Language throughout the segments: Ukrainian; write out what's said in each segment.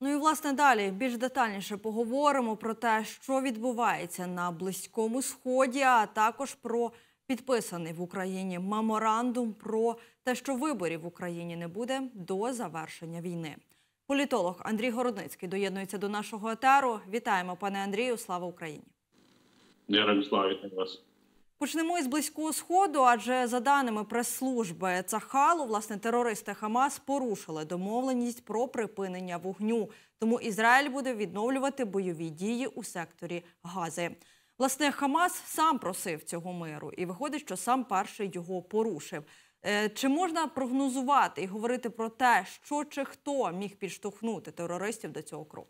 Ну і, власне, далі більш детальніше поговоримо про те, що відбувається на Близькому Сході, а також про підписаний в Україні меморандум про те, що виборів в Україні не буде до завершення війни. Політолог Андрій Городницький доєднується до нашого етеру. Вітаємо, пане Андрію, слава Україні! Героям слава, вітаю вас. Почнемо із Близького Сходу, адже за даними прес-служби Цахалу, власне, терористи Хамас порушили домовленість про припинення вогню. Тому Ізраїль буде відновлювати бойові дії у секторі Гази. Власне, Хамас сам просив цього миру і виходить, що сам перший його порушив. Чи можна прогнозувати і говорити про те, що чи хто міг підштовхнути терористів до цього кроку?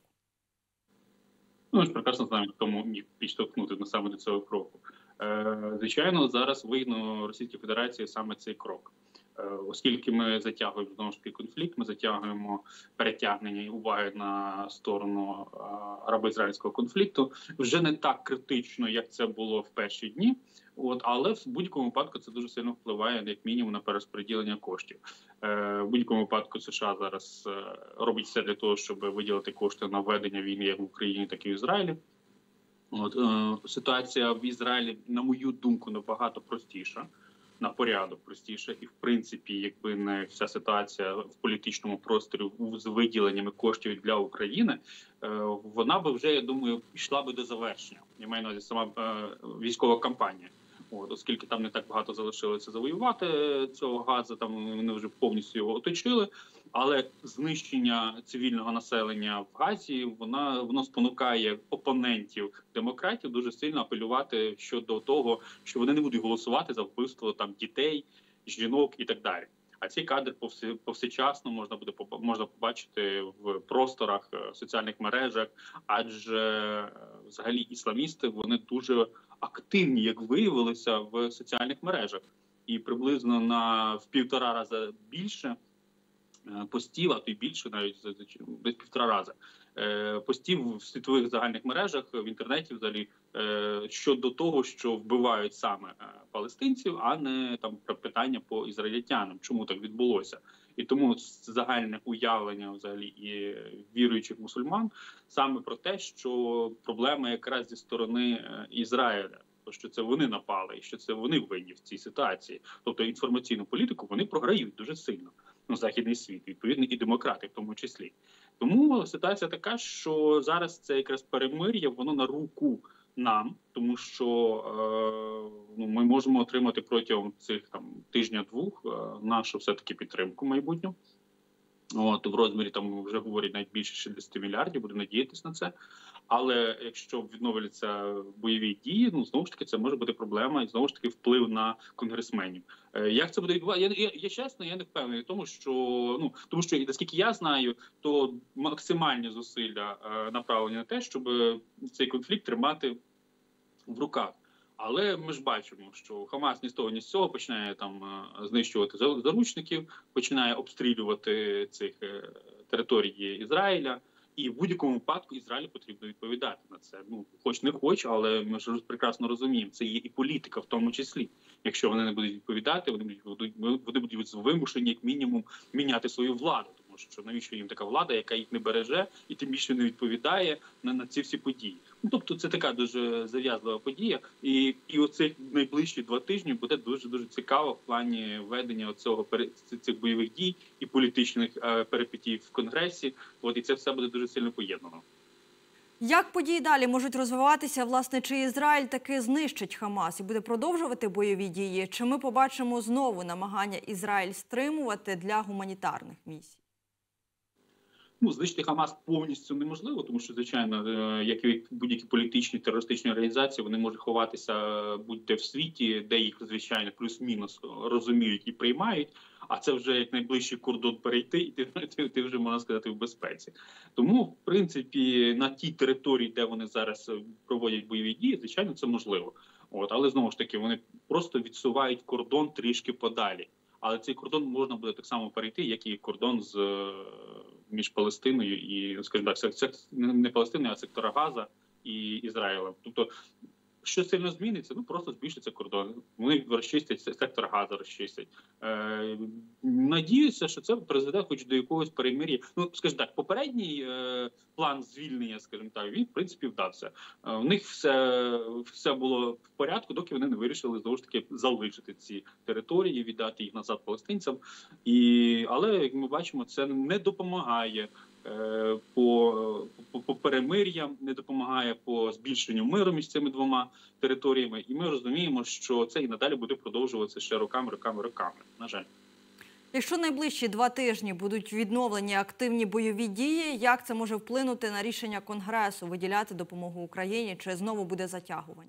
Ну, ми ж прекрасно знаємо, хто міг підштовхнути саме до цього кроку. Звичайно, зараз вигідно Російській Федерації саме цей крок. Оскільки ми затягуємо знову ж таки конфлікт, ми затягуємо перетягнення уваги на сторону арабо-ізраїльського конфлікту вже не так критично, як це було в перші дні. Але в будь-якому випадку це дуже сильно впливає, як мінімум, на перерозподілення коштів. В будь-якому випадку США зараз робить все для того, щоб виділити кошти на ведення війни як в Україні, так і в Ізраїлі. Ситуація в Ізраїлі, на мою думку, набагато простіша, на порядок простіше, і в принципі, якби не вся ситуація в політичному просторі з виділеннями коштів для України, вона би вже, я думаю, пішла би до завершення. Я маю на увазі сама військова кампанія. Оскільки там не так багато залишилося завоювати цього газу, там вони вже повністю його оточили. Але знищення цивільного населення в Газі, воно спонукає опонентів демократів дуже сильно апелювати щодо того, що вони не будуть голосувати за вбивство там дітей, жінок і так далі. А цей кадр повсечасно можна побачити в просторах соціальних мережах, адже взагалі ісламісти, вони дуже активні, як виявилося, в соціальних мережах. І приблизно в 1,5 рази більше постів, а то й більше, навіть десь 1,5 рази, постів в світових загальних мережах, в інтернеті взагалі, щодо того, що вбивають саме палестинців, а не там питання по ізраїльтянам. Чому так відбулося? І тому загальне уявлення взагалі і віруючих мусульман саме про те, що проблема якраз зі сторони Ізраїля, що це вони напали і що це вони винні в цій ситуації. Тобто інформаційну політику вони програють дуже сильно. Західний світ, відповідно, і демократи в тому числі. Тому ситуація така, що зараз це якраз перемир'я, воно на руку нам, тому що ми можемо отримати протягом цих тижня-двох нашу все-таки підтримку майбутню. В розмірі там вже говорять навіть більше 60 мільярдів, будемо надіятися на це. Але якщо відновляться бойові дії, знову ж таки, це може бути проблема і знову ж таки вплив на конгресменів. Як це буде відбуватися? Я чесно, я не впевнений в тому, що наскільки я знаю, то максимальні зусилля направлені на те, щоб цей конфлікт тримати в руках. Але ми ж бачимо, що Хамас ні з того, ні з цього починає знищувати заручників, починає обстрілювати цих територій Ізраїля. І в будь-якому випадку Ізраїлю потрібно відповідати на це. Хоч не хоч, але ми ж прекрасно розуміємо, це є і політика в тому числі. Якщо вони не будуть відповідати, вони будуть вимушені, як мінімум, міняти свою владу. Тому що навіщо їм така влада, яка їх не береже і тим більше не відповідає на ці всі події. Тобто це така дуже зав'язлива подія. І оці найближчі 2 тижні буде дуже-дуже цікаво в плані ведення цих бойових дій і політичних перипетій в Конгресі. І це все буде дуже сильно поєднано. Як події далі можуть розвиватися? Власне, чи Ізраїль таки знищить Хамас і буде продовжувати бойові дії? Чи ми побачимо знову намагання Ізраїль стримувати для гуманітарних місій? Знищити Хамас повністю неможливо, тому що, звичайно, як і будь-які політичні терористичні організації, вони можуть ховатися будь-де в світі, де їх, звичайно, плюс-мінус розуміють і приймають, а це вже як найближчий кордон перейти, і ти вже, можна сказати, в безпеці. Тому, в принципі, на тій території, де вони зараз проводять бойові дії, звичайно, це можливо. Але, знову ж таки, вони просто відсувають кордон трішки подалі. Але цей кордон можна буде так само перейти, як і кордон між Палестиною і, скажімо так, не Палестиною, а сектора Газа і Ізраїлем. Тобто Що сильно зміниться? Ну, просто збільшиться кордон. Вони розчистять сектор газу, розчистять. Надіюся, що це призведе хоч до якогось перемир'я. Ну, скажімо так, попередній план звільнення, скажімо так, він, в принципі, вдався. У них все було в порядку, доки вони не вирішили, знову ж таки, залишити ці території, віддати їх назад палестинцям. Але, як ми бачимо, це не допомагає по перемир'ям, не допомагає по збільшенню миру між цими двома територіями. І ми розуміємо, що це і надалі буде продовжуватися ще роками, на жаль. Якщо найближчі 2 тижні будуть відновлені активні бойові дії, як це може вплинути на рішення Конгресу виділяти допомогу Україні, чи знову буде затягування?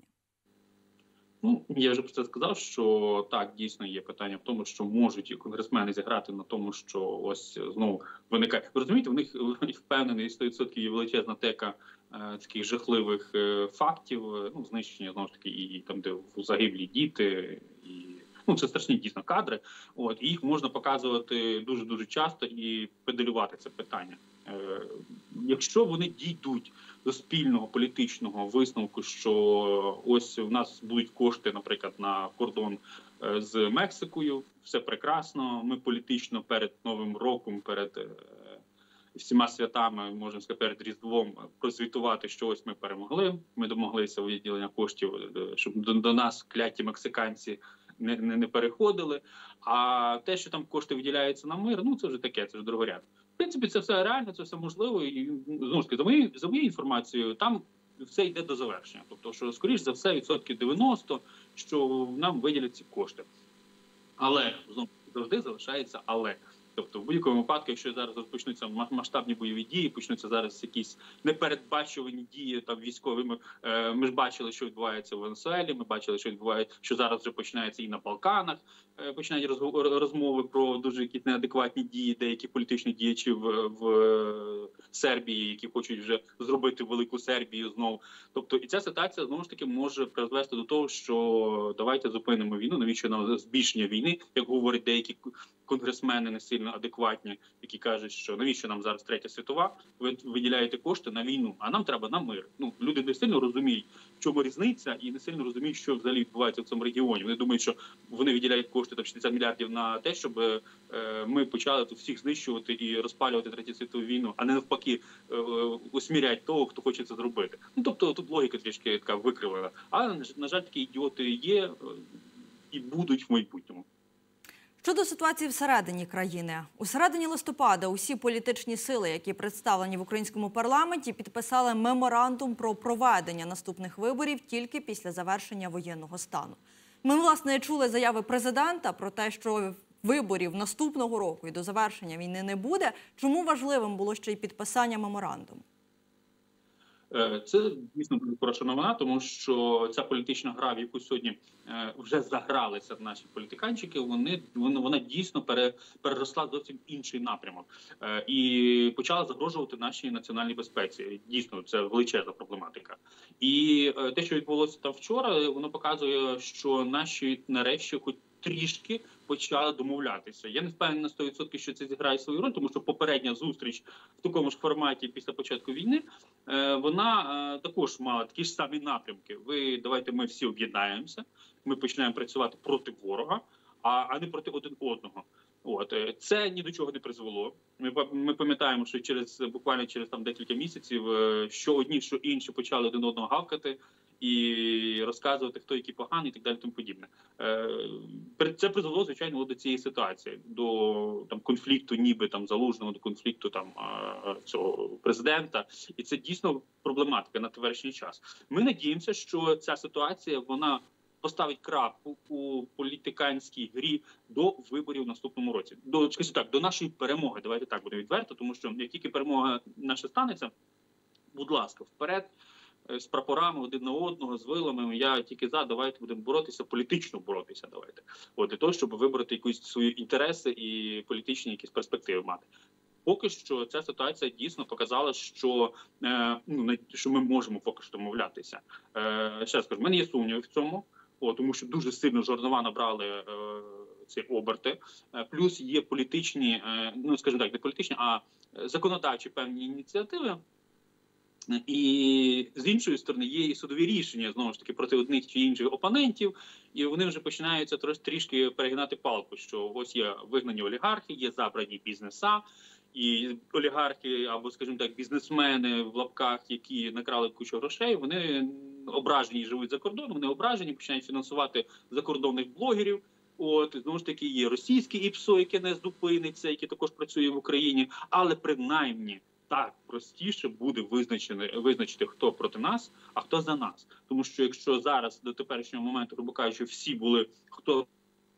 Ну, я вже про це сказав, що так, дійсно є питання в тому, що можуть і конгресмени зіграти на тому, що ось знову виникає. Ви розумієте, в них впевнений 100% є величезна тека таких жахливих фактів, ну, знищення, знову ж таки, і там, де в загиблі діти, і це страшні дійсно кадри. І їх можна показувати дуже часто і педалювати це питання. Якщо вони дійдуть до спільного політичного висновку, що ось у нас будуть кошти, наприклад, на кордон з Мексикою, все прекрасно, ми політично перед Новим роком, перед всіма святами, можемо сказати, перед Різдвом прозвітувати, що ось ми перемогли, ми домоглися виділення коштів, щоб до нас кляті мексиканці не переходили. А те, що там кошти виділяються на мир, це вже таке, це вже другоряд. В принципі, це все реально, це все можливо. І, знову ж таки, за моєю інформацією, там все йде до завершення. Тобто, що, скоріш за все, 90%, що нам виділять ці кошти. Але, знову завжди залишається але. Тобто, в будь-якому випадку, якщо зараз розпочнуться масштабні бойові дії, почнуться зараз якісь непередбачувані дії там військовими. Ми ж бачили, що відбувається в Венесуелі, ми бачили, що зараз вже починається і на Балканах. Починають розмови про дуже якісь неадекватні дії, деякі політичні діячі в Сербії, які хочуть вже зробити велику Сербію знову. Тобто, і ця ситуація, знову ж таки, може призвести до того, що давайте зупинимо війну, навіщо нам збільшення війни, як говорять деякі конгресмени не сильно адекватні, які кажуть, що навіщо нам зараз Третя світова, ви виділяєте кошти на війну, а нам треба на мир. Люди не сильно розуміють, в чому різниця, і не сильно розуміють, що взагалі відбувається в цьому регіоні. Вони думають, що вони виділяють кошти, 60 мільярдів на те, щоб ми почали тут всіх знищувати і розпалювати Третю світову війну, а не навпаки усміряти того, хто хоче це зробити. Тобто тут логіка трішки така викривлена. Але, на жаль, такі ідіоти є і будуть в майбутньому. Щодо ситуації всередині країни. У середині листопада усі політичні сили, які представлені в українському парламенті, підписали меморандум про проведення наступних виборів тільки після завершення воєнного стану. Ми, власне, чули заяви президента про те, що виборів наступного року і до завершення війни не буде. Чому важливим було ще й підписання меморандуму? Це, дійсно, дуже хороша новина, тому що ця політична гра, в яку сьогодні вже загралися наші політиканчики, вона дійсно переросла в зовсім інший напрямок і почала загрожувати нашій національній безпеці. Дійсно, це величезна проблематика. І те, що відбулося там вчора, воно показує, що наші нарешті хоч трішки почали домовлятися. Я не впевнений на 100%, що це зіграє свою роль, тому що попередня зустріч в такому ж форматі після початку війни, вона також мала такі ж самі напрямки. Давайте ми всі об'єднаємося, ми починаємо працювати проти ворога, а не проти один одного. Це ні до чого не призвело. Ми пам'ятаємо, що буквально через декілька місяців, що одні, що інші почали один одного гавкати і розказувати, хто який поганий, і так далі, тому подібне. Це призвело, звичайно, до цієї ситуації, до конфлікту, ніби Залужного, до конфлікту цього президента. І це дійсно проблематика на теперішній час. Ми надіємося, що ця ситуація, вона поставить крапку у політиканській грі до виборів в наступному році. До нашої перемоги, давайте так будемо відверто, тому що як тільки перемога наша станеться, будь ласка, вперед, з прапорами один на одного, з вилами, я тільки за, давайте будемо боротися, політично боротися, давайте. Для того, щоб вибороти якісь свої інтереси і політичні якісь перспективи мати. Поки що ця ситуація дійсно показала, що ми можемо поки що домовлятися. Ще раз кажу, в мене є сумніви в цьому, тому що дуже сильно жорнова набрали ці оберти. Плюс є політичні, скажімо так, не політичні, а законодавчі певні ініціативи, І з іншої сторони є і судові рішення, знову ж таки, проти одних чи інших опонентів, і вони вже починаються трішки перегинати палку, що ось є вигнані олігархи, є забрані бізнеса, і олігархи, або, скажімо так, бізнесмени в лапках, які накрали кучу грошей, вони ображені, живуть за кордоном, вони ображені, починають фінансувати закордонних блогерів. От, знову ж таки, є російське ІПСО, яке не зупиниться, яке також працює в Україні, але принаймні так простіше буде визначити, хто проти нас, а хто за нас. Тому що якщо зараз до теперішнього моменту, грубо кажучи, всі були, хто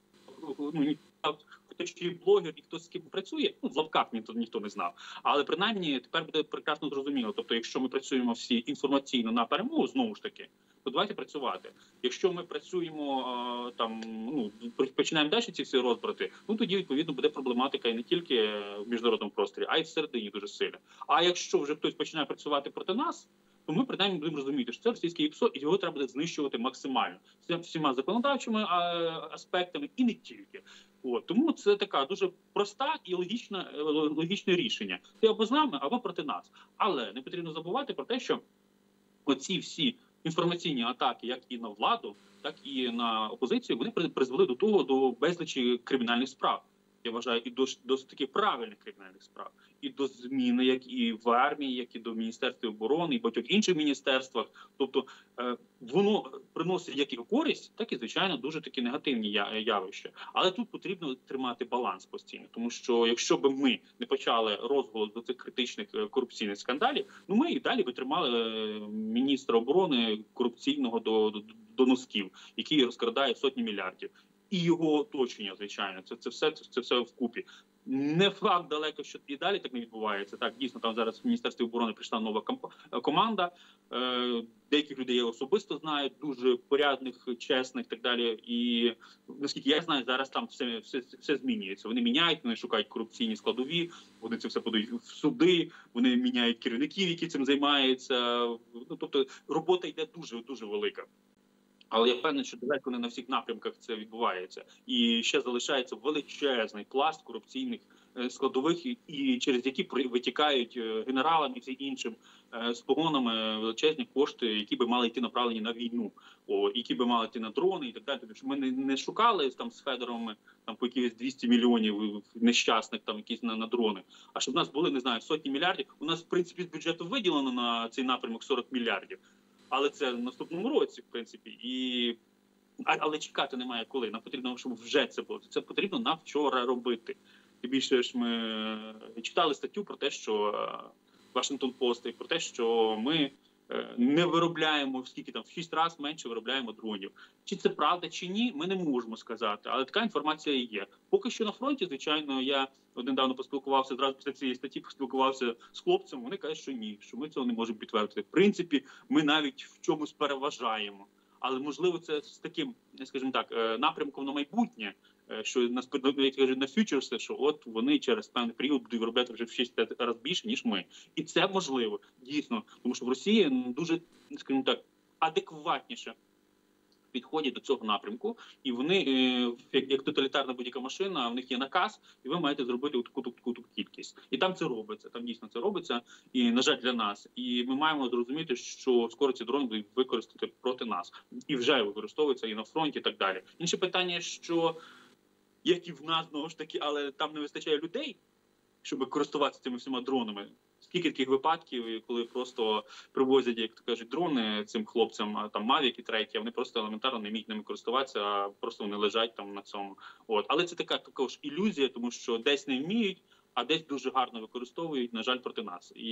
чи блогер, і хто з ким працює, в лапках ніхто не знав. Але принаймні тепер буде прекрасно зрозуміло. Тобто, якщо ми працюємо всі інформаційно на перемогу, знову ж таки, то давайте працювати. Якщо ми працюємо починаємо далі ці всі розбрати, тоді відповідно буде проблематика і не тільки в міжнародному просторі, а й всередині дуже сильна. А якщо вже хтось починає працювати проти нас, то ми принаймні будемо розуміти, що це російське ІПСО, і його треба буде знищувати максимально всіма законодавчими аспектами і не тільки. Тому це така дуже проста і логічне рішення. Ти або з нами, або проти нас. Але не потрібно забувати про те, що оці всі інформаційні атаки, як і на владу, так і на опозицію, вони призвели до безлічі кримінальних справ. Я вважаю, і до таких правильних кримінальних справ, і до зміни, як і в армії, як і до Міністерства оборони, і багатьох інших міністерствах. Тобто воно приносить як і користь, так і, звичайно, дуже такі негативні явища. Але тут потрібно тримати баланс постійно, тому що якщо б ми не почали розголос до цих критичних корупційних скандалів, ми і далі би тримали міністра оборони корупційного до носків, який розкрадає сотні мільярдів. І його оточення, звичайно, це все вкупі. Не факт далеко, що і далі так не відбувається. Так, дійсно, там зараз в Міністерстві оборони прийшла нова команда. Деяких людей я особисто знаю, дуже порядних, чесних і так далі. І наскільки я знаю, зараз там все змінюється. Вони міняють, вони шукають корупційні складові, вони це все подають в суди, вони міняють керівників, які цим займаються. Тобто робота йде дуже велика. Але я впевнений, що далеко не на всіх напрямках це відбувається. І ще залишається величезний пласт корупційних складових, і через які витікають генералам і всім іншим з погонами величезні кошти, які би мали йти направлені на війну, які би мали йти на дрони і так далі. Тому що ми не шукали там з Федоровими там по якихось 200 мільйонів нещасних там якісь на дрони. А щоб в нас були, не знаю, сотні мільярдів. У нас, в принципі, з бюджету виділено на цей напрямок 40 мільярдів. Але це в наступному році, в принципі, але чекати немає коли. Нам потрібно, щоб вже це було. Це потрібно на вчора робити. Тим більше ж ми читали статтю про те, що Washington Post, про те, що ми не виробляємо, скільки там, в 6 разів менше виробляємо дронів. Чи це правда, чи ні, ми не можемо сказати. Але така інформація і є. Поки що на фронті, звичайно, я недавно поспілкувався, зразу після цієї статті поспілкувався з хлопцем, вони кажуть, що ні, що ми цього не можемо підтвердити. В принципі, ми навіть в чомусь переважаємо. Але, можливо, це з таким, скажімо так, напрямком на майбутнє, що як кажуть, на фьючерси, що от вони через певний період будуть виробляти вже в 6 разів більше, ніж ми. І це можливо, дійсно. Тому що в Росії дуже, скажімо так, адекватніше підходять до цього напрямку, і вони, як тоталітарна будь-яка машина, в них є наказ, і ви маєте зробити таку кількість. І там це робиться, там дійсно це робиться, і, на жаль, для нас. І ми маємо зрозуміти, що скоро ці дрони будуть використати проти нас. І вже використовуються і на фронті, і так далі. Інше питання, що, як і в нас, знову ж таки, але там не вистачає людей, щоб користуватися цими всіма дронами. Скільки таких випадків, коли просто привозять, як то кажуть, дрони цим хлопцям, там Mavic і треті, вони просто елементарно не вміють ними користуватися, а просто вони лежать там на цьому. Але це така також ілюзія, тому що десь не вміють, а десь дуже гарно використовують, на жаль, проти нас. І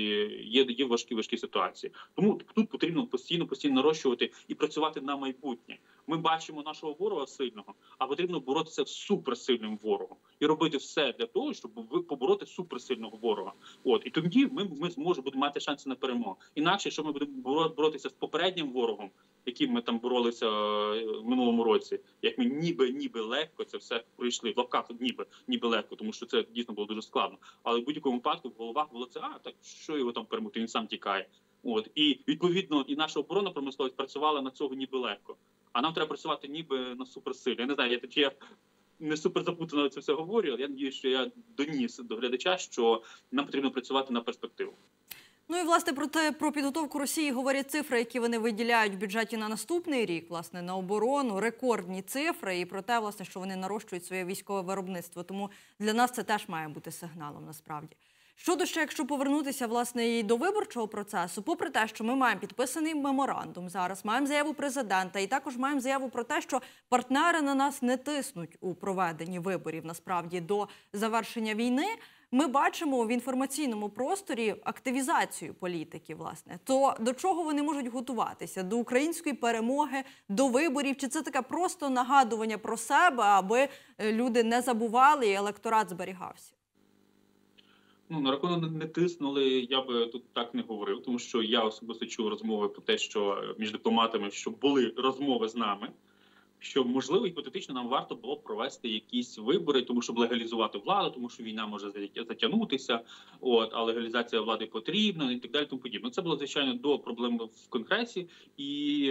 є важкі ситуації. Тому тут потрібно постійно нарощувати і працювати на майбутнє. Ми бачимо нашого ворога сильного, а потрібно боротися з суперсильним ворогом. І робити все для того, щоб побороти суперсильного ворога. І тоді ми зможемо мати шанси на перемогу. Інакше, що ми будемо боротися з попереднім ворогом, яким ми там боролися в минулому році, як ми ніби легко це все пройшли, в лапках ніби легко, тому що це дійсно було дуже складно. Але в будь-якому випадку в головах було це, так що його там перемогти, він сам тікає. І відповідно і наша оборонна промисловість працювала на цього ніби легко. А нам треба працювати ніби на суперсилі. Я не знаю, я не супер запутано це все говорю, але я надію, що я доніс до глядача, що нам потрібно працювати на перспективу. Ну і, власне, про підготовку Росії говорять цифри, які вони виділяють в бюджеті на наступний рік, власне, на оборону, рекордні цифри, і про те, власне, що вони нарощують своє військове виробництво. Тому для нас це теж має бути сигналом, насправді. Щодо ще, якщо повернутися, власне, і до виборчого процесу, попри те, що ми маємо підписаний меморандум зараз, маємо заяву президента і також маємо заяву про те, що партнери на нас не тиснуть у проведенні виборів, насправді, до завершення війни, ми бачимо в інформаційному просторі активізацію політики, власне. То до чого вони можуть готуватися? До української перемоги, до виборів? Чи це таке просто нагадування про себе, аби люди не забували і електорат зберігався? Ну, на рахунок не тиснули, я би тут так не говорив, тому що я особисто чув розмови про те, що між дипломатами, що були розмови з нами, що, можливо, гіпотетично нам варто було провести якісь вибори, тому щоб легалізувати владу, тому що війна може затягнутися, а легалізація влади потрібна і так далі, тому подібне. Це було, звичайно, до проблем в Конгресі, і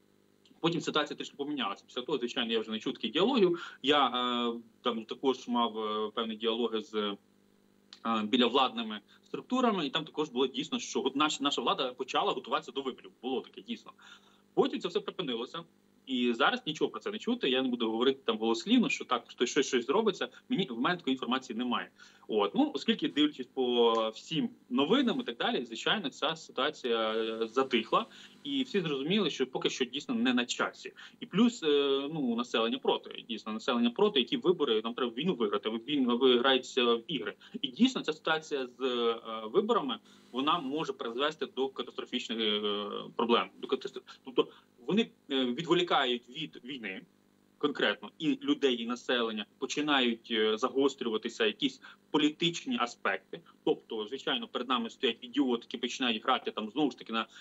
потім ситуація трішки помінялася. Після того, звичайно, я вже не чув таких діалогів. Я там також мав певні діалоги з біля-владними структурами, і там також було дійсно, що наша влада почала готуватися до виборів. Було таке дійсно. Потім це все припинилося. І зараз нічого про це не чути. Я не буду говорити там голослівно, що так, що щось зробиться. В мене такої інформації немає. Оскільки, дивлячись по всім новинам і так далі, звичайно, ця ситуація затихла, і всі зрозуміли, що поки що дійсно не на часі. І плюс, населення проти. Дійсно, населення проти, які вибори, нам треба війну виграти, ви граєтеся в ігри. І дійсно, ця ситуація з виборами, вона може призвести до катастрофічних проблем. Тобто вони відволікають від війни конкретно і людей, і населення, починають загострюватися якісь політичні аспекти. Тобто, звичайно, перед нами стоять ідіоти, які починають грати там знову ж таки на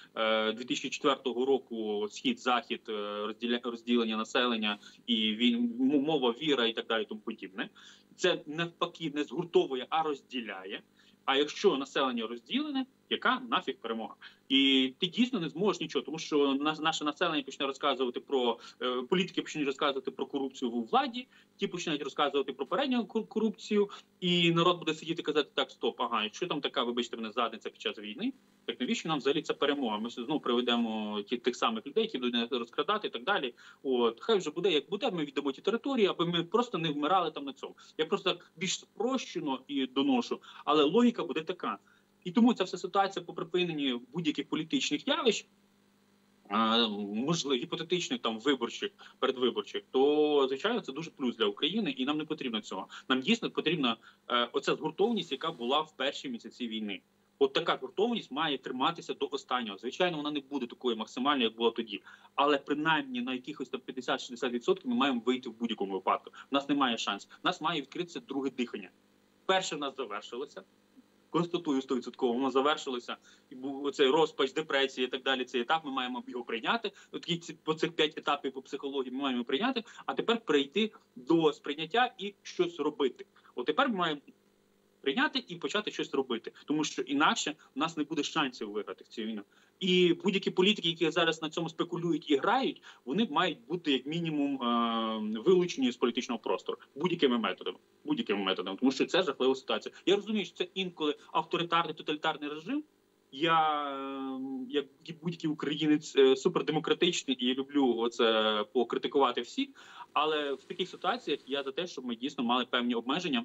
2004 року схід-захід, розділення населення і мова, віра і так далі, тому подібне. Це навпаки не згуртовує, а розділяє. А якщо населення розділене, яка нафіг перемога? І ти дійсно не зможеш нічого, тому що наше населення почне розказувати про політики, почнуть розказувати про корупцію у владі, ті починають розказувати про передню корупцію, і народ буде сидіти і казати: так, стоп, якщо там така, вибачте мене, задниця під час війни, так навіщо нам взагалі ця перемога? Ми знову приведемо тих самих людей, які будуть розкрадати і так далі. Хай вже буде, як буде, ми віддамо ті території, аби ми просто не вмирали там на цьому. Я просто так більш спрощено і доношу, але логіка буде така. І тому ця вся ситуація по припиненні будь-яких політичних явищ, можливо, гіпотетичних, там, виборчих, передвиборчих, то, звичайно, це дуже плюс для України, і нам не потрібно цього. Нам дійсно потрібна оця згуртованість, яка була в перші місяці війни. От така гуртованість має триматися до останнього. Звичайно, вона не буде такою максимальною, як була тоді. Але принаймні на якихось 50-60% ми маємо вийти в будь-якому випадку. У нас немає шансів. У нас має відкритися друге дихання. Перше в нас завершилося. Констатую 100%, воно завершилося, і був оцей розпач, депресія і так далі, цей етап, ми маємо його прийняти. По цих 5 етапів по психології ми маємо прийняти, а тепер перейти до сприйняття і щось робити. Тепер ми маємо прийняти і почати щось робити, тому що інакше у нас не буде шансів виграти в цю війну. І будь-які політики, які зараз на цьому спекулюють і грають, вони мають бути як мінімум вилучені з політичного простору будь-якими методами, тому що це жахлива ситуація. Я розумію, що це інколи авторитарний, тоталітарний режим. Я, як будь-який українець, супердемократичний і люблю оце покритикувати всіх, але в таких ситуаціях я за те, щоб ми дійсно мали певні обмеження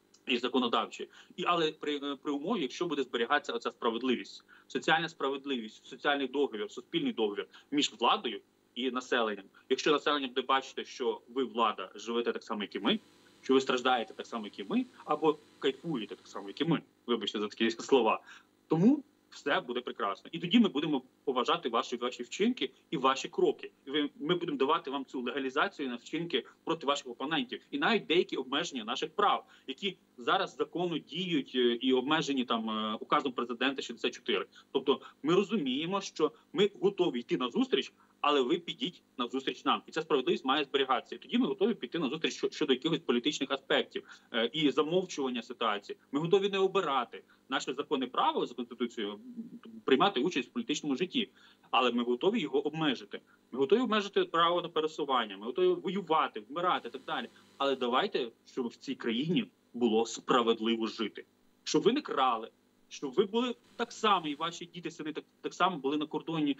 і законодавчі, але при умові, якщо буде зберігатися оця справедливість, соціальна справедливість, соціальний договір, суспільний договір між владою і населенням. Якщо населення буде бачити, що ви, влада, живете так само, як і ми, що ви страждаєте так само, як і ми, або кайфуєте так само, як і ми, вибачте за такі слова, тому все буде прекрасно. І тоді ми будемо поважати ваші вчинки і ваші кроки. Ми будемо давати вам цю легалізацію на вчинки проти ваших опонентів. І навіть деякі обмеження наших прав, які зараз законно діють і обмежені там указом президента 64. Тобто ми розуміємо, що ми готові йти на зустріч, але ви підіть на зустріч нам. І ця справедливість має зберігатися. І тоді ми готові піти на зустріч щодо якихось політичних аспектів і замовчування ситуації. Ми готові не обирати наше законне право за Конституцією, приймати участь в політичному житті. Але ми готові його обмежити. Ми готові обмежити право на пересування, ми готові воювати, вмирати і так далі. Але давайте, щоб в цій країні було справедливо жити. Щоб ви не крали, щоб ви були так само, і ваші діти, сини так само були на кордоні,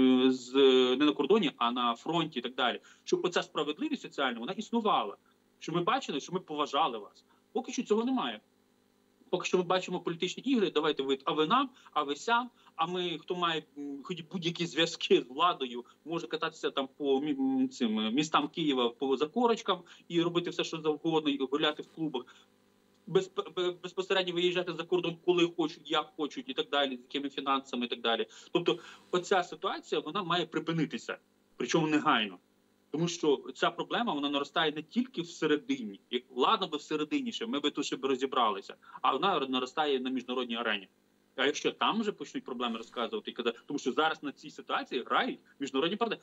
не на кордоні, а на фронті і так далі. Щоб оця справедливість соціальна, вона існувала. Щоб ми бачили, що ми поважали вас. Поки що цього немає. Поки що ми бачимо політичні ігри, давайте ви, а ви нам, а ви сям, а ми, хто має хоч будь-які зв'язки з владою, може кататися там по цим містам Києва по закорочкам і робити все, що завгодно, і гуляти в клубах. Безпосередньо виїжджати за кордон, коли хочуть, як хочуть і так далі, з якими фінансами і так далі. Тобто оця ситуація, вона має припинитися, причому негайно. Тому що ця проблема, вона наростає не тільки всередині. Як ладно би всередині ще, ми би тут ще б розібралися, а вона наростає на міжнародній арені. А якщо там вже почнуть проблеми розказувати, тому що зараз на цій ситуації грають міжнародні партнери,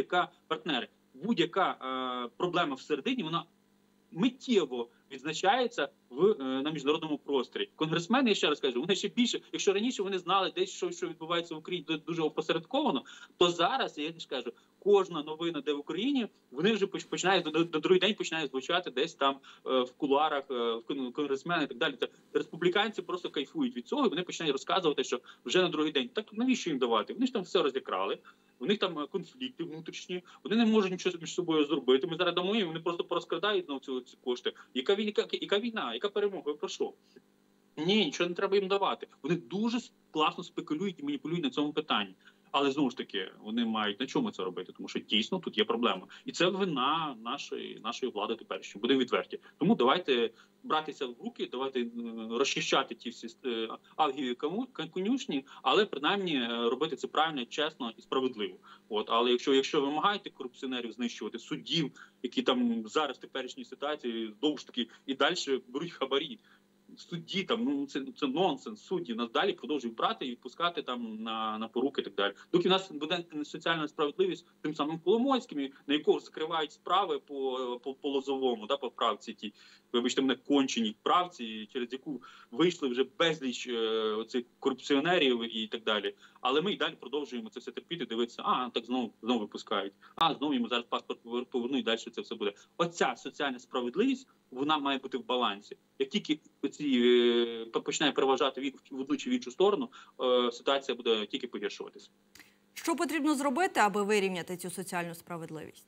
будь-яка проблема всередині, вона миттєво відзначається на міжнародному просторі. Конгресмени, я ще раз кажу, вони ще більше, якщо раніше вони знали десь, що відбувається в Україні дуже опосередковано, то зараз, я ж кажу, кожна новина, де в Україні, вони вже починають, на другий день починають звучати десь там в кулуарах, конгресмени і так далі. Республіканці просто кайфують від цього, і вони починають розказувати, що вже на другий день. Так навіщо їм давати? Вони ж там все розікрали, у них там конфлікти внутрішні, вони не можуть нічого між собою зробити. Ми зараз дамо їм, вони просто порозкрадають на ці кошти. Яка війна? Яка перемога? Про що? Ні, нічого не треба їм давати. Вони дуже класно спекулюють і маніпулюють на цьому питанні. Але, знову ж таки, вони мають на чому це робити, тому що дійсно тут є проблема. І це вина нашої влади теперішньої, будемо відверті. Тому давайте братися в руки, давайте розчищати ті всі алгієві конюшні, але принаймні робити це правильно, чесно і справедливо. Але якщо вимагаєте корупціонерів знищувати, суддів, які там зараз в теперішній ситуації, знову ж таки, і далі беруть хабарі, судді там, це нонсенс, судді нас далі продовжують брати і відпускати там на поруки і так далі. Доки в нас буде соціальна справедливість тим самим Коломойським, на якого скривають справи по Лозовому, по правці тій, вибачте мене, конченій правці, через яку вийшли вже безліч оцих корупціонерів і так далі. Але ми і далі продовжуємо це все терпіти, дивитися, так знову випускають, знову йому зараз паспорт повернуть, і далі це все буде. Оця соціальна справедливість, вона має бути в балансі. Як тільки починає переважати в одну чи в іншу сторону, ситуація буде тільки погіршуватися. Що потрібно зробити, аби вирівняти цю соціальну справедливість?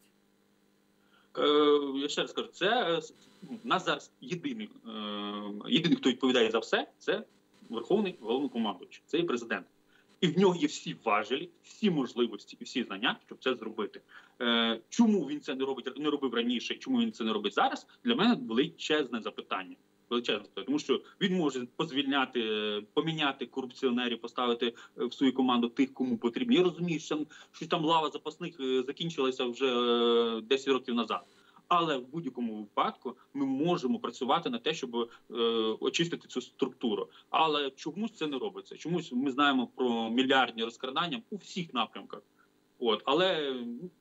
Я ще раз кажу, це у нас зараз єдиний, хто відповідає за все, це Верховний Головнокомандуючий, це і президент. І в нього є всі важелі, всі можливості і всі знання, щоб це зробити. Чому він це не робив раніше, і чому він це не робить зараз, для мене величезне запитання. Тому що він може поміняти корупціонерів, поставити в свою команду тих, кому потрібно. Я розумію, що там лава запасних закінчилася вже 10 років назад. Але в будь-якому випадку ми можемо працювати на те, щоб очистити цю структуру. Але чомусь це не робиться. Чомусь ми знаємо про мільярдні розкрадання у всіх напрямках. Але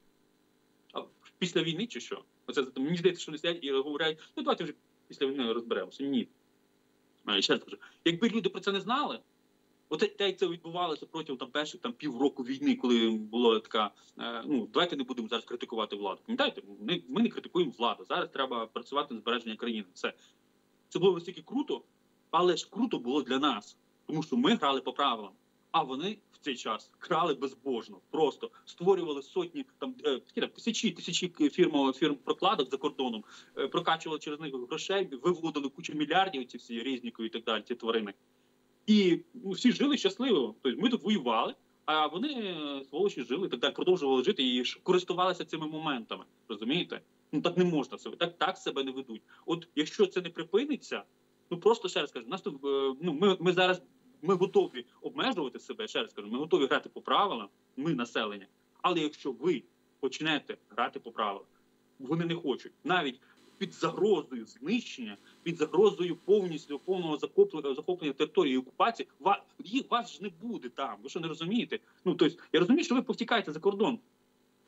після війни чи що? Мені здається, що вони сидять і говорять, давайте вже після війни розберемося. Ні. Ще раз кажу, якби люди про це не знали, як це відбувалося протягом перших півроку війни, коли була така, давайте не будемо зараз критикувати владу. Пам'ятаєте, ми не критикуємо владу, зараз треба працювати на збереження країни. Це було настільки круто, але ж круто було для нас, тому що ми грали по правилам, а вони в цей час крали безбожно, просто створювали сотні, тисячі фірм прокладок за кордоном, прокачували через них грошей, виводили кучу мільярдів, ці всі Резнікові і так далі, ці тварини. І всі жили щасливо. Тобто ми тут воювали, а вони, сволочі, жили, так далі, продовжували жити і користувалися цими моментами. Розумієте? Так не можна себе, так себе не ведуть. Якщо це не припиниться, просто ще раз кажу, нас тут, ми зараз готові обмежувати себе, ще раз кажу, ми готові грати по правилам, ми населення. Але якщо ви почнете грати по правилам, вони не хочуть. Навіть під загрозою знищення, під загрозою повного захоплення території і окупації, вас ж не буде там. Ви що, не розумієте? Тобто, я розумію, що ви повтікаєте за кордон.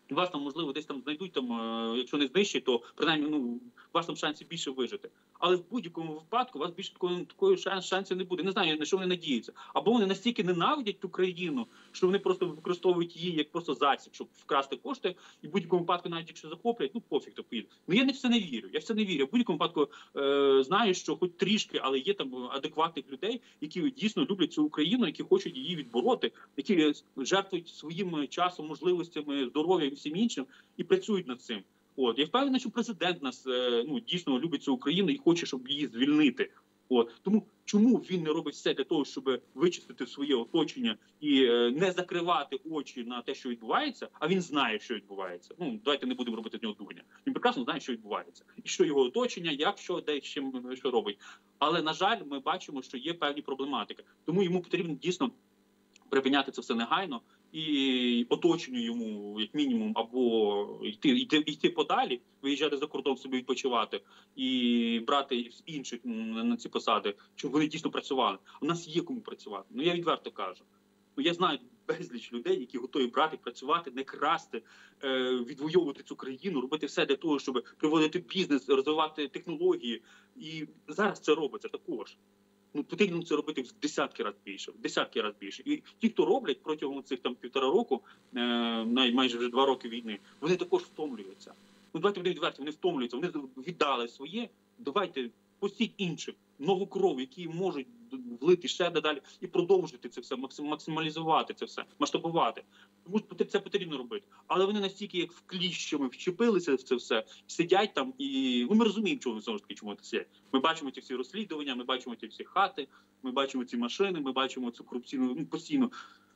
вас там, можливо, десь там знайдуть, там, якщо не знищать, то принаймні, ну, у вас там шансів більше вижити. Але в будь-якому випадку у вас більше такої шансів не буде. Не знаю, на що вони надіються. Або вони настільки ненавидять ту країну, що вони просто використовують її як просто засіб, щоб вкрасти кошти, і в будь-якому випадку, навіть якщо захоплять, ну пофіг, то поїде. Ну я в це не вірю. Я в це не вірю. В будь-якому випадку знаю, що хоч трішки, але є там адекватних людей, які дійсно люблять цю Україну, які хочуть її відбороти, які жертвують своїм часом, можливостями, здоров'ям і всім іншим, і працюють над цим. От я впевнений, що президент нас ну дійсно любить цю Україну і хоче, щоб її звільнити. От тому чому він не робить все для того, щоб вичистити своє оточення і не закривати очі на те, що відбувається, а він знає, що відбувається. Ну давайте не будемо робити з нього дурня. Він прекрасно знає, що відбувається, і що його оточення, як що, де чим що робить. Але на жаль, ми бачимо, що є певні проблематики. Тому йому потрібно дійсно припиняти це все негайно. І оточенню йому, як мінімум, або йти подалі, виїжджати за кордон собі відпочивати і брати інших на ці посади, щоб вони дійсно працювали. У нас є кому працювати. Ну я відверто кажу. Ну я знаю безліч людей, які готові брати, працювати, не красти, відвоювати цю країну, робити все для того, щоб приводити бізнес, розвивати технології. І зараз це робиться також. Ну, потрібно це робити в десятки разів більше. І ті, хто роблять протягом цих там 1,5 року, майже вже 2 роки війни, вони також втомлюються. Ну, давайте будемо відверті, вони втомлюються, вони віддали своє, давайте пустіть інших, нову кров, які можуть влити ще далі і продовжити це все, максималізувати це все, масштабувати. Тому що це потрібно робити. Але вони настільки, як вкліщами, вчепилися в це все, сидять там і... Ну, ми розуміємо, чому знову ж таки, чому це сидять. Ми бачимо ці всі розслідування, ми бачимо ці всі хати, ми бачимо ці машини, ми бачимо цю корупційну, ну, постійно.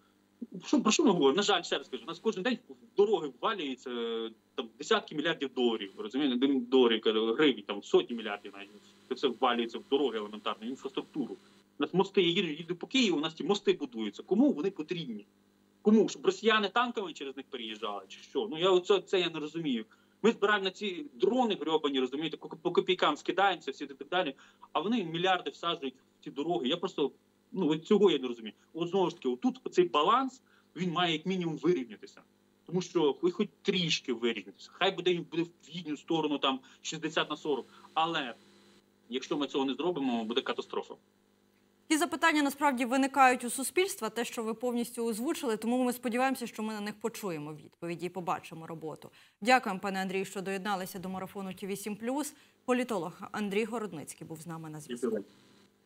Про що ми говоримо? На жаль, ще раз кажу, у нас кожен день в дороги ввалюється там десятки мільярдів доларів, розумієте, доларів, гривень, там сотні мільярдів навіть. Це все ввалюється в дороги елементарно, в інфраструктуру. У нас мости, я їду по Києву, у нас ті мости будуються. Кому вони потрібні? Кому? Щоб росіяни танками через них переїжджали, чи що? Ну це я не розумію. Ми збираємо на ці дрони грьобані, розумієте, по копійкам скидаємося, всі так далі, а вони мільярди всаджують в ці дороги. Я просто, ну, цього я не розумію. От знову ж таки, отут цей баланс, він має як мінімум вирівнятися. Тому що хоч трішки вирівнятися. Хай буде в їхню сторону там 60/40, але якщо ми цього не зробимо, буде катастрофа. Ті запитання насправді виникають у суспільства, те, що ви повністю озвучили, тому ми сподіваємося, що ми на них почуємо відповіді і побачимо роботу. Дякуємо, пане Андрію, що доєдналися до марафону ТІВІ 7+. Політолог Андрій Городницький був з нами на зв'язку.